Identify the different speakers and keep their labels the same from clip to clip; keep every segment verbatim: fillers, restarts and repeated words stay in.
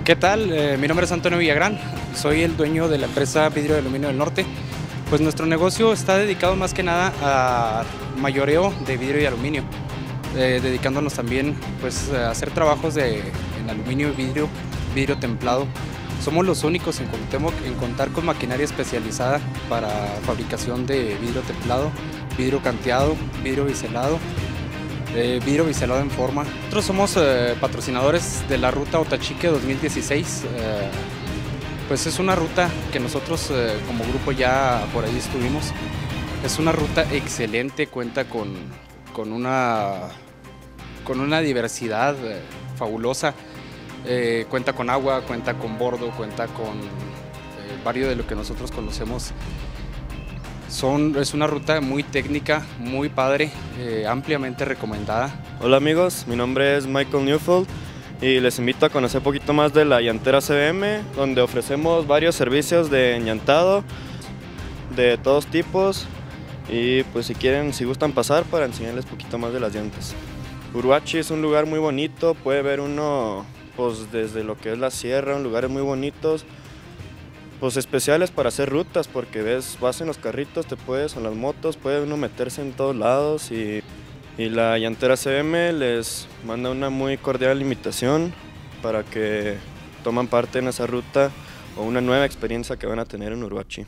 Speaker 1: ¿Qué tal? Eh, mi nombre es Antonio Villagrán, soy el dueño de la empresa Vidrio y Aluminio del Norte. Pues nuestro negocio está dedicado más que nada a mayoreo de vidrio y aluminio, eh, dedicándonos también pues, a hacer trabajos de, en aluminio y vidrio, vidrio templado. Somos los únicos en Cuauhtémoc en contar con maquinaria especializada para fabricación de vidrio templado, vidrio canteado, vidrio biselado, eh, vidrio biselado en forma. Nosotros somos eh, patrocinadores de la ruta Otachique dos mil dieciséis. Eh, pues es una ruta que nosotros eh, como grupo ya por ahí estuvimos. Es una ruta excelente, cuenta con, con, una, con una diversidad eh, fabulosa. Eh, cuenta con agua, cuenta con bordo, cuenta con eh, varios de lo que nosotros conocemos. Son, es una ruta muy técnica, muy padre, eh, ampliamente recomendada.
Speaker 2: Hola amigos, mi nombre es Michael Newfold y les invito a conocer un poquito más de la llantera C B M, donde ofrecemos varios servicios de enllantado de todos tipos y pues si quieren, si gustan pasar para enseñarles un poquito más de las llantas. Uruachi es un lugar muy bonito, puede ver uno pues desde lo que es la sierra, lugares muy bonitos, pues especiales para hacer rutas, porque ves, vas en los carritos, te puedes, en las motos, puede uno meterse en todos lados y, y la llantera C B M les manda una muy cordial invitación para que toman parte en esa ruta o una nueva experiencia que van a tener en Uruachi.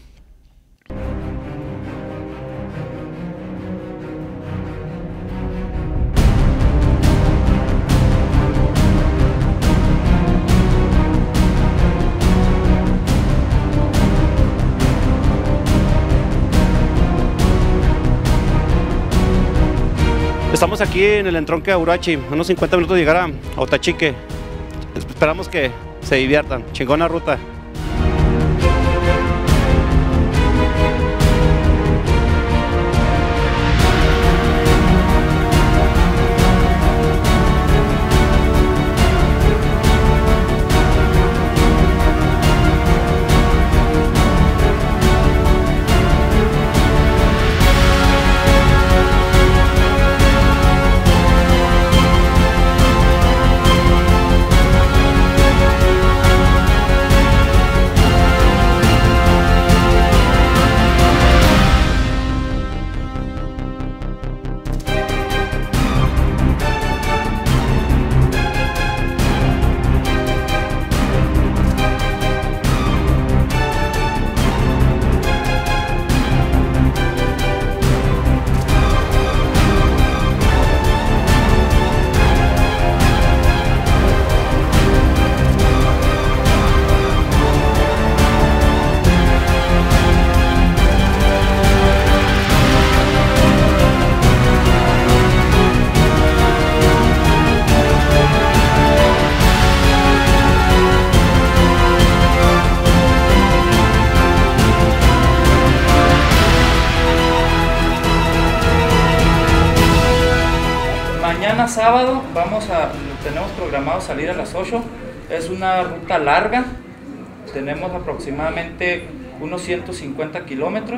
Speaker 3: Estamos aquí en el entronque de Uruachi, unos cincuenta minutos de llegar a Otachique. Esperamos que se diviertan. Chingona ruta.
Speaker 4: Mañana sábado vamos a, tenemos programado salir a las ocho, es una ruta larga, tenemos aproximadamente unos ciento cincuenta kilómetros,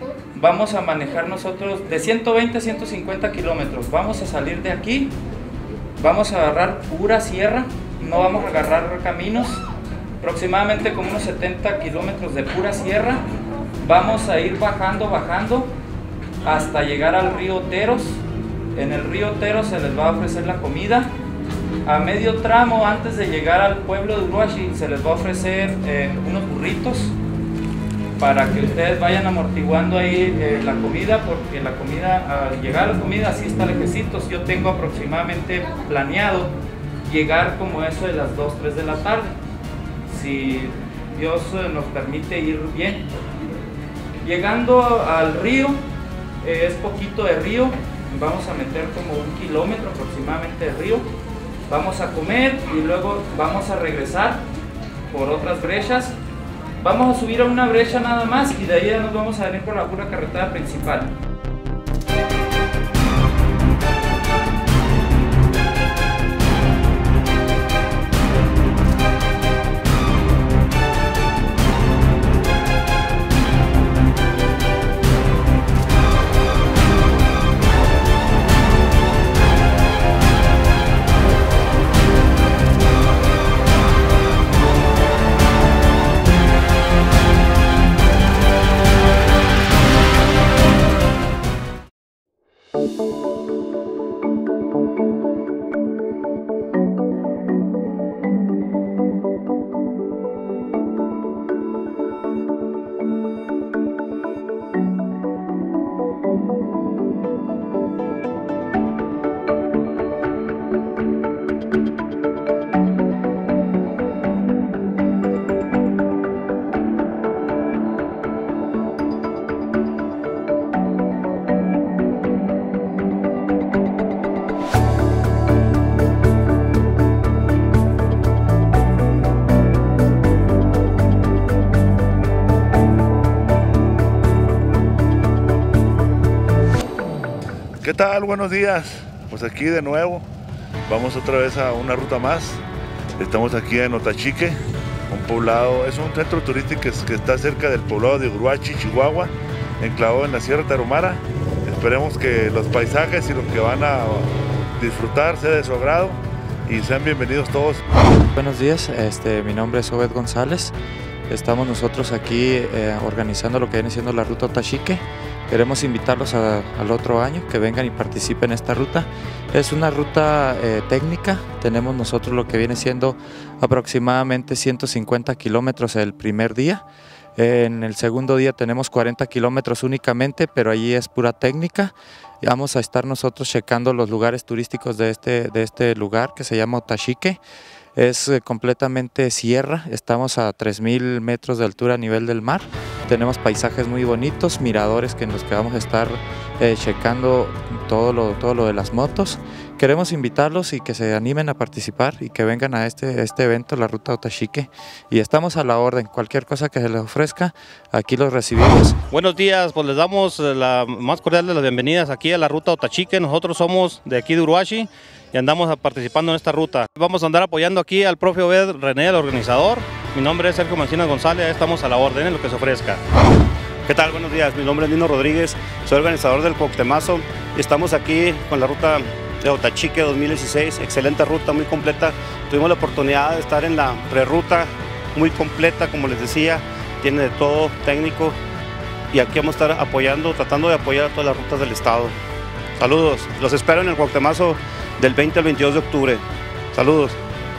Speaker 4: vamos a manejar nosotros de ciento veinte a ciento cincuenta kilómetros, vamos a salir de aquí, vamos a agarrar pura sierra, no vamos a agarrar caminos, aproximadamente como unos setenta kilómetros de pura sierra, vamos a ir bajando, bajando hasta llegar al río Oteros. En el río Otero se les va a ofrecer la comida. A medio tramo, antes de llegar al pueblo de Uruachi, se les va a ofrecer eh, unos burritos para que ustedes vayan amortiguando ahí eh, la comida, porque la comida, al llegar a la comida, sí está lejecitos. Yo tengo aproximadamente planeado llegar como eso de las dos, tres de la tarde, si Dios eh, nos permite ir bien. Llegando al río, eh, es poquito de río. Vamos a meter como un kilómetro aproximadamente de río, vamos a comer y luego vamos a regresar por otras brechas, vamos a subir a una brecha nada más y de ahí ya nos vamos a venir por la pura carretera principal.
Speaker 5: ¿Qué tal? Buenos días. Pues aquí de nuevo, vamos otra vez a una ruta más. Estamos aquí en Otachique, un poblado, es un centro turístico que, que está cerca del poblado de Uruachi, Chihuahua, enclavado en la Sierra Tarahumara. Esperemos que los paisajes y lo que van a disfrutar sea de su agrado y sean bienvenidos todos.
Speaker 6: Buenos días, este, mi nombre es Obed González. Estamos nosotros aquí eh, organizando lo que viene siendo la ruta Otachique. Queremos invitarlos a, al otro año que vengan y participen en esta ruta. Es una ruta eh, técnica, tenemos nosotros lo que viene siendo aproximadamente ciento cincuenta kilómetros el primer día. En el segundo día tenemos cuarenta kilómetros únicamente, pero allí es pura técnica. Y vamos a estar nosotros checando los lugares turísticos de este, de este lugar que se llama Otachique. Es eh, completamente sierra, estamos a tres mil metros de altura a nivel del mar. Tenemos paisajes muy bonitos, miradores que en los que vamos a estar eh, checando todo lo, todo lo de las motos. Queremos invitarlos y que se animen a participar y que vengan a este, este evento, la Ruta Otachique. Y estamos a la orden, cualquier cosa que se les ofrezca, aquí los recibimos.
Speaker 3: Buenos días, pues les damos la más cordial de las bienvenidas aquí a la Ruta Otachique. Nosotros somos de aquí de Uruachi y andamos participando en esta ruta. Vamos a andar apoyando aquí al profe Obed René, el organizador. Mi nombre es Sergio Mancinas González, estamos a la orden en lo que se ofrezca.
Speaker 7: ¿Qué tal? Buenos días, mi nombre es Nino Rodríguez, soy organizador del Cuauhtemazo y estamos aquí con la ruta de Otachique dos mil dieciséis, excelente ruta, muy completa. Tuvimos la oportunidad de estar en la prerruta, muy completa, como les decía, tiene de todo técnico y aquí vamos a estar apoyando, tratando de apoyar a todas las rutas del estado. Saludos, los espero en el Cuauhtemazo del veinte al veintidós de octubre. Saludos.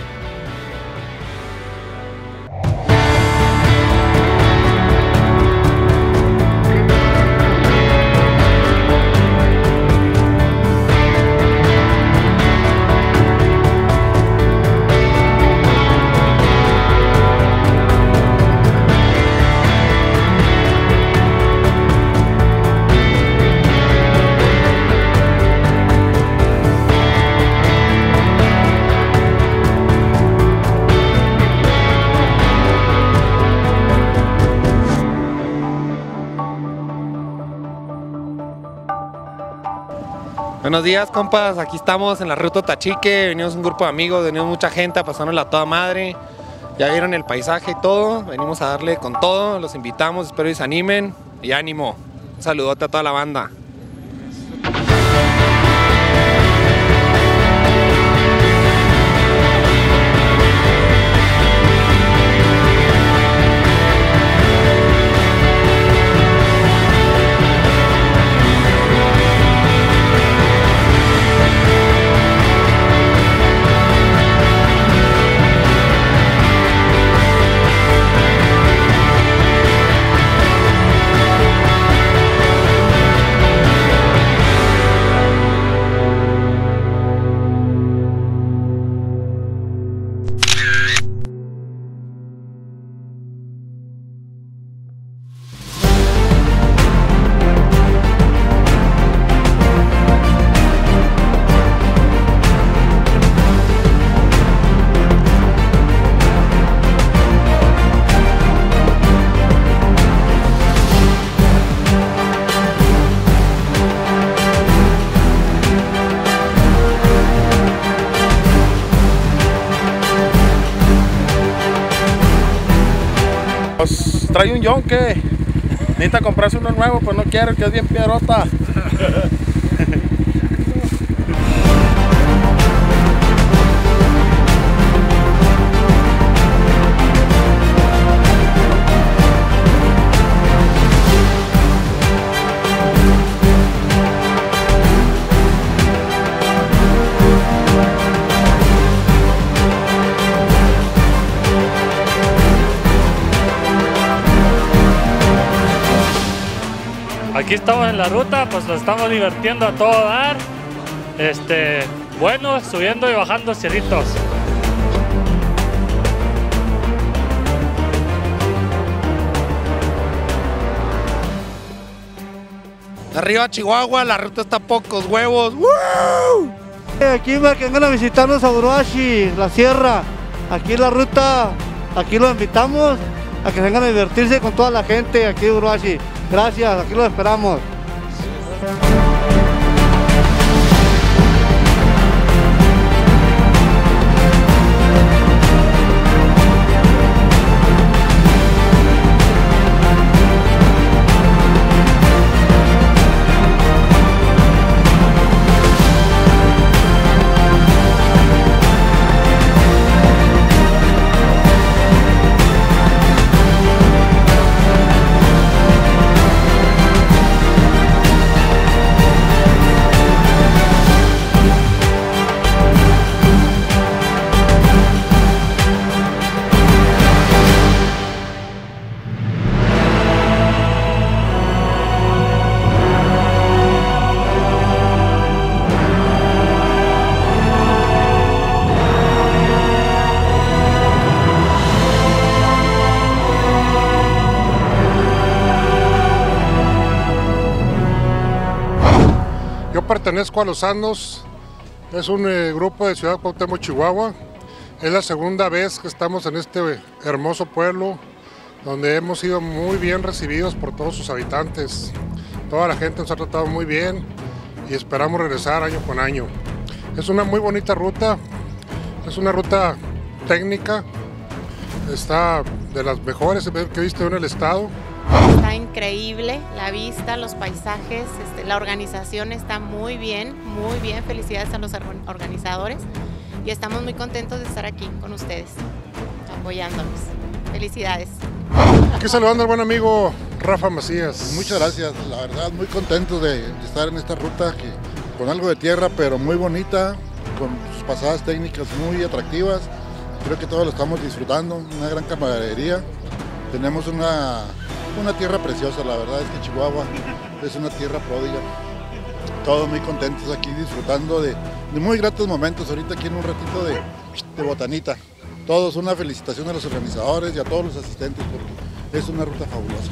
Speaker 8: Buenos días, compas, aquí estamos en la ruta Otachique, venimos un grupo de amigos, venimos mucha gente pasándola a toda madre, ya vieron el paisaje y todo, venimos a darle con todo, los invitamos, espero que se animen y ánimo, un saludote a toda la banda.
Speaker 9: Pues trae un yonque, necesita comprarse uno nuevo, pues no quiere, que es bien piedrota.
Speaker 10: Aquí estamos en la ruta, pues nos estamos divirtiendo a todo dar. Este, bueno, subiendo y bajando cerritos.
Speaker 9: Arriba Chihuahua, la ruta está a pocos huevos. ¡Woo!
Speaker 11: Aquí para que vengan a visitarnos a Uruachi, la sierra. Aquí la ruta, aquí los invitamos a que vengan a divertirse con toda la gente aquí de Uruachi. Gracias, aquí los esperamos.
Speaker 12: pertenezco a Los Andos, es un eh, grupo de Ciudad Cuauhtémoc, Chihuahua. Es la segunda vez que estamos en este hermoso pueblo, donde hemos sido muy bien recibidos por todos sus habitantes. Toda la gente nos ha tratado muy bien y esperamos regresar año con año. Es una muy bonita ruta, es una ruta técnica, está de las mejores que he visto en el estado.
Speaker 13: Está increíble la vista, los paisajes, este, la organización está muy bien, muy bien. Felicidades a los organizadores y estamos muy contentos de estar aquí con ustedes, apoyándonos. Felicidades.
Speaker 12: Aquí saludando al buen amigo Rafa Macías.
Speaker 14: Muchas gracias, la verdad muy contento de estar en esta ruta que, con algo de tierra pero muy bonita, con sus pasadas técnicas muy atractivas. Creo que todos lo estamos disfrutando, una gran camaradería. Tenemos una, una tierra preciosa, la verdad es que Chihuahua es una tierra pródiga. Todos muy contentos aquí disfrutando de, de muy gratos momentos, ahorita aquí en un ratito de, de botanita. Todos una felicitación a los organizadores y a todos los asistentes porque es una ruta fabulosa.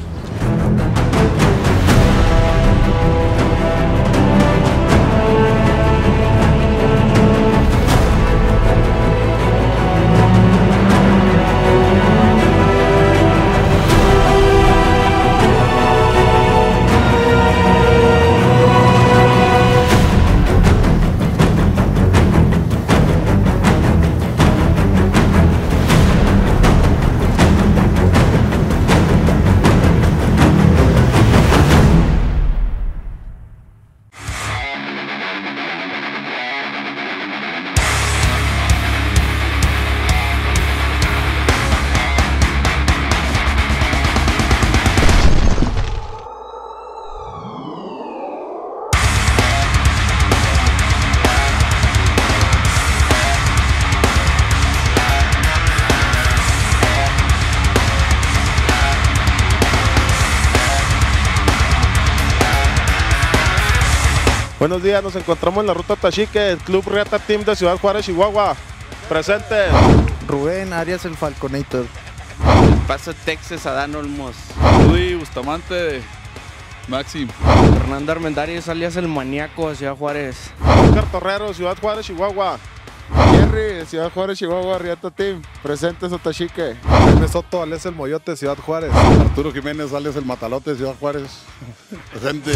Speaker 15: Buenos días, nos encontramos en la ruta Tachique, el Club Reata Team de Ciudad Juárez, Chihuahua. Presente.
Speaker 16: Rubén Arias, el Falconator.
Speaker 17: Paso Texas, Adán Olmos.
Speaker 18: Luis Bustamante, Maxim.
Speaker 19: Fernando Armendáriz, alias el Maníaco de Ciudad Juárez.
Speaker 15: Oscar Torrero, Ciudad Juárez, Chihuahua.
Speaker 20: Jerry, Ciudad Juárez, Chihuahua, Riata Team. Presentes Otachique.
Speaker 21: Jaime Soto, alias el Moyote, Ciudad Juárez. Arturo Jiménez, alias el Matalote, Ciudad Juárez. Presente.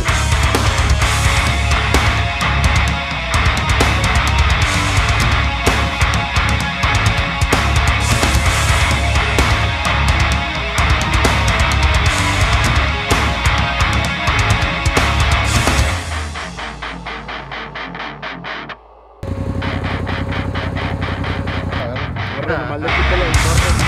Speaker 15: Nomás le quito la torre.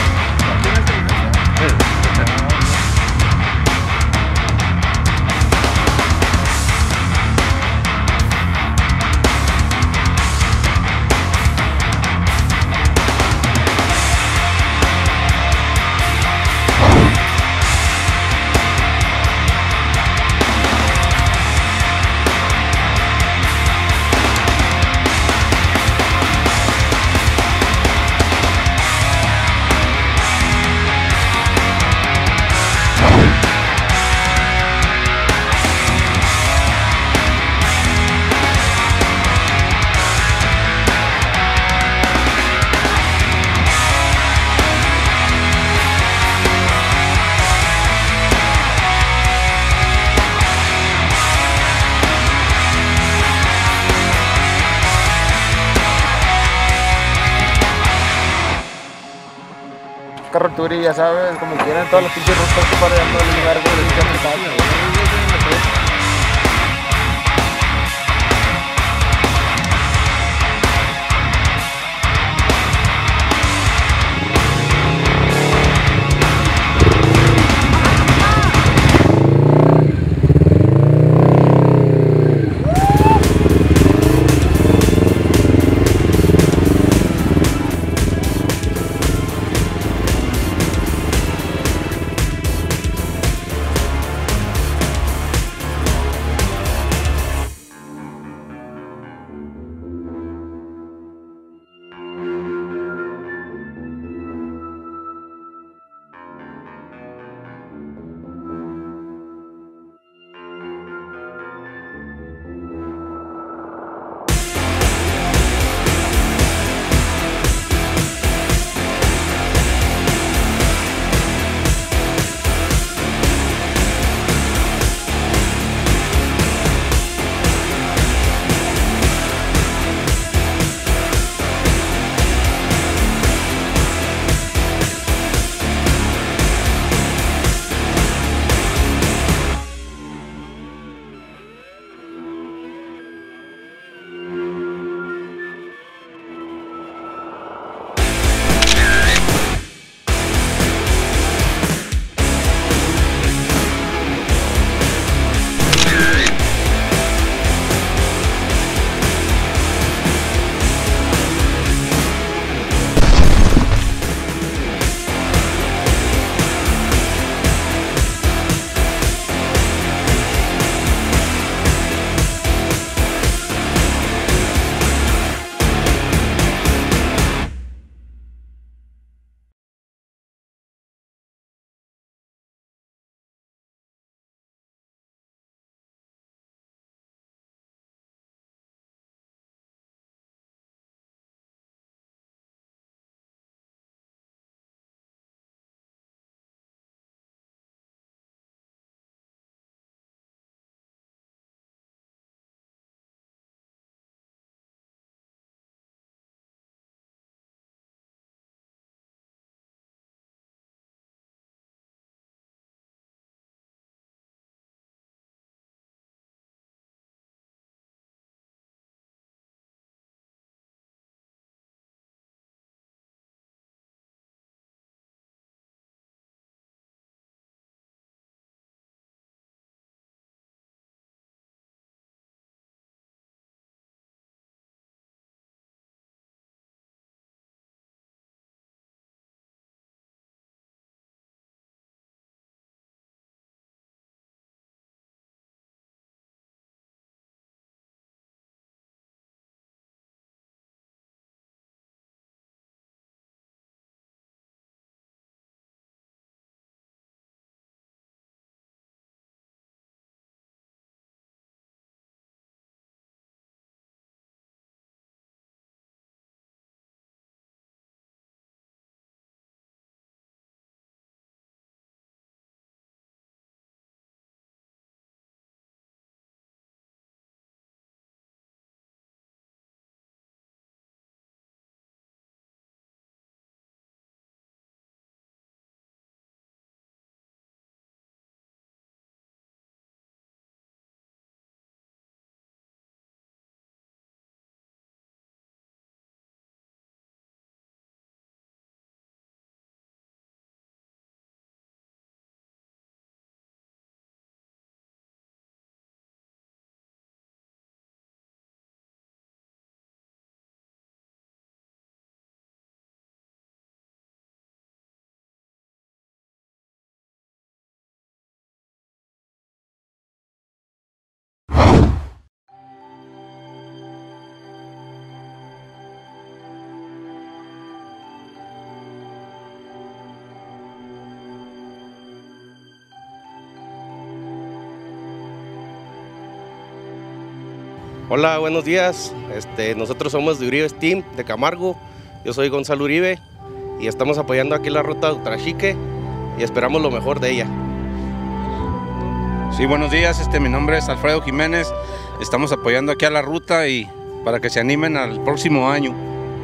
Speaker 16: Carreturi, ya sabes, como quieran, todas las pinches rutas que para allá, todo el lugar, güey, les queda mental.
Speaker 1: Hola, buenos días. Este, nosotros somos de Uribe Team de Camargo. Yo soy Gonzalo Uribe y estamos apoyando aquí la ruta Tachique y esperamos lo mejor de ella.
Speaker 3: Sí, buenos días. Este, mi nombre es Alfredo Jiménez. Estamos apoyando aquí a la ruta y para que se animen al próximo año.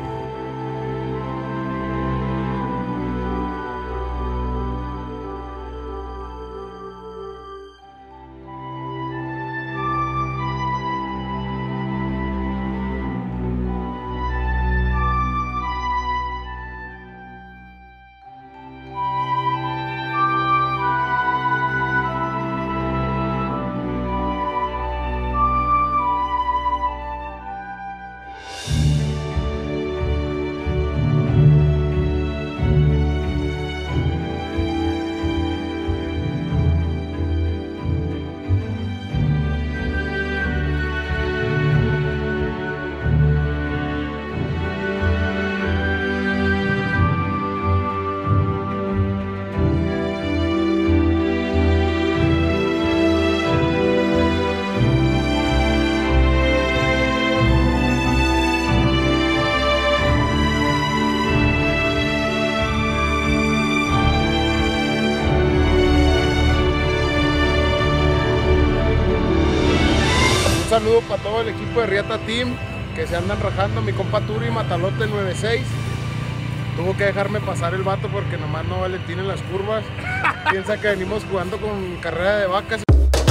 Speaker 9: Un saludo para todo el equipo de Riata Team que se andan rajando. Mi compa Turi Matalote nueve seis tuvo que dejarme pasar el vato porque nomás no Valentín en las curvas. Piensa que venimos jugando con carrera de vacas.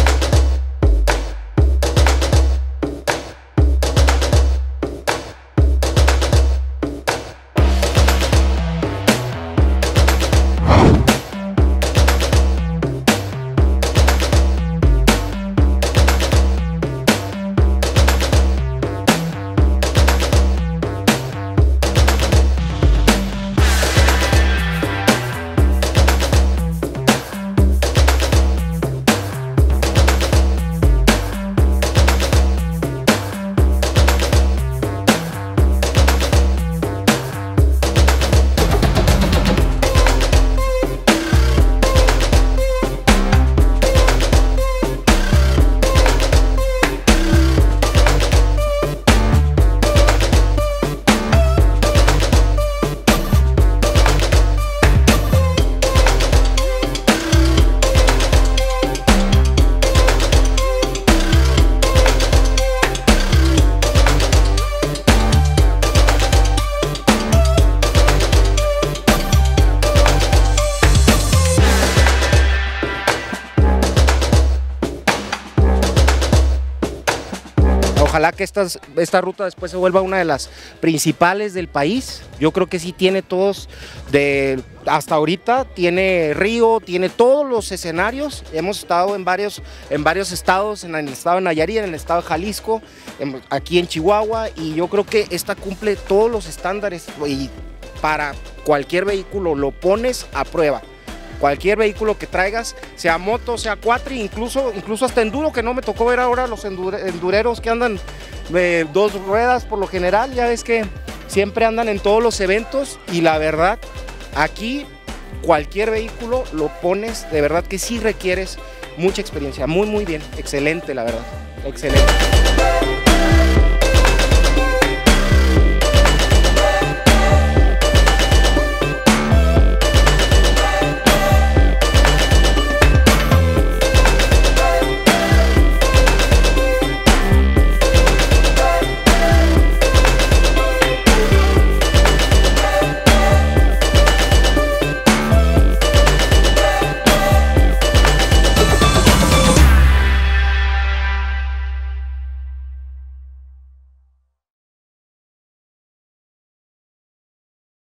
Speaker 22: Ojalá que estas, esta ruta después se vuelva una de las principales del país. Yo creo que sí tiene todos, de, hasta ahorita tiene río, tiene todos los escenarios. Hemos estado en varios, en varios estados, en el estado de Nayarit, en el estado de Jalisco, en, aquí en Chihuahua, y yo creo que esta cumple todos los estándares y para cualquier vehículo lo pones a prueba. Cualquier vehículo que traigas, sea moto, sea cuatri, incluso, incluso hasta enduro, que no me tocó ver ahora los endure, endureros que andan de dos ruedas por lo general, ya ves que siempre andan en todos los eventos y la verdad, aquí cualquier vehículo lo pones, de verdad que sí requieres mucha experiencia, muy muy bien, excelente la verdad, excelente.